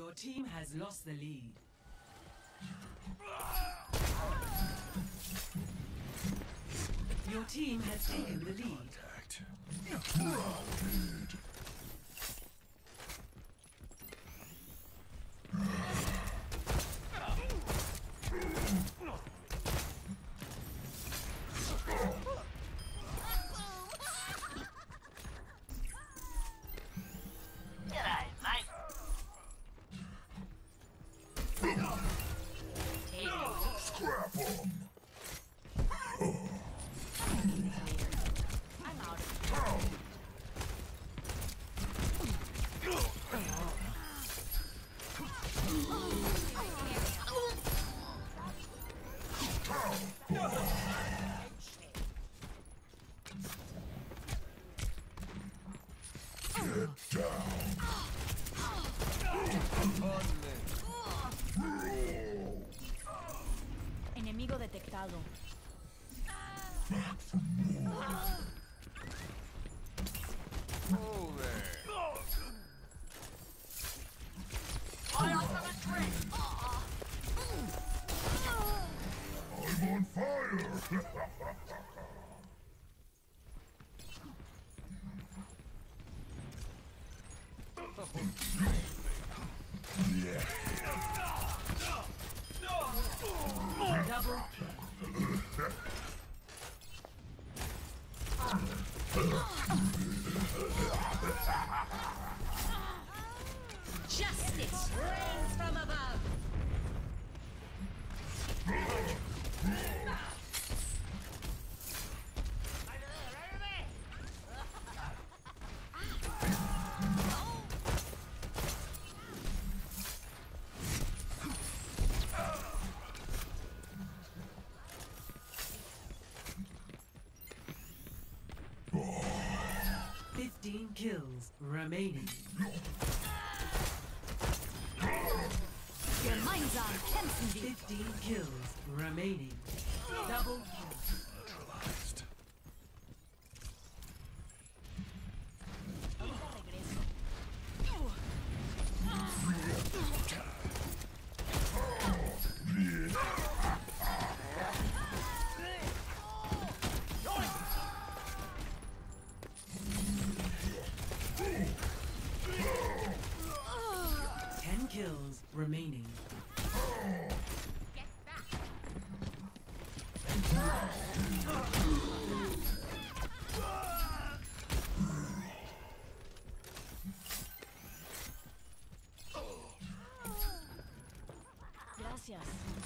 Your team has lost the lead. Your team has taken the lead. Grounded. Scrap 'em. I'm out of here. Get down. Enemigo detectado. Back for more. Oh there. I'm on fire. Yeah. Double Justice reigns from above. Oh. 15 kills remaining. Gemeinsam kämpfen wir. 15 kills remaining. Double kill. Neutralized. Ahorita regreso. Yeah. 10 kills remaining. Get back. Gracias.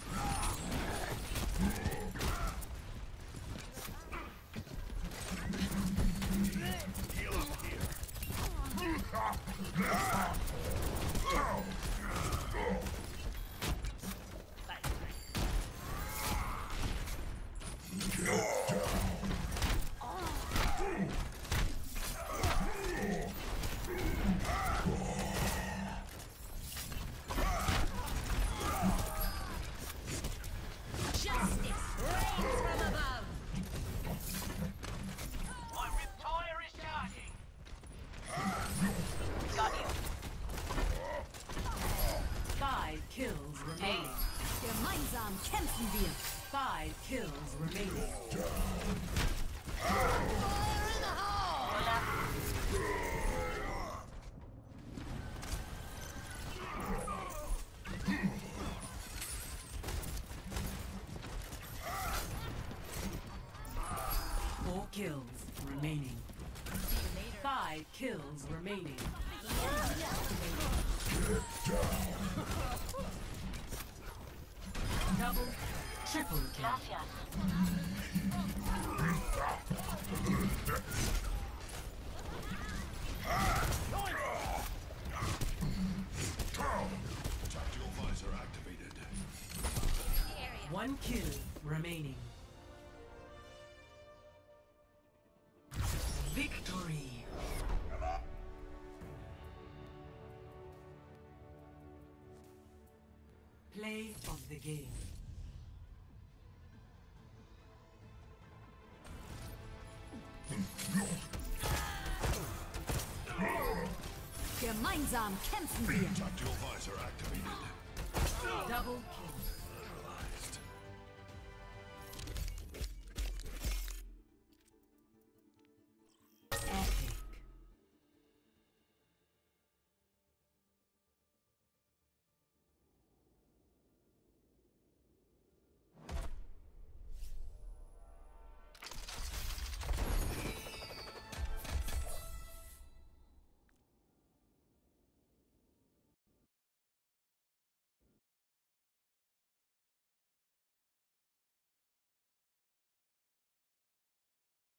Heal up here. Justice reigns from above. My riptire is charging. Got him. 5 kills remaining. Gemeinsam kämpfen wir. 5 kills remaining. Four kills remaining. 5 kills remaining. Double, triple kill. Tactical visor activated. 1 kill remaining. Victory! Play of the game. Gemeinsam kämpfen wir. Tactical visor activated. Double kill.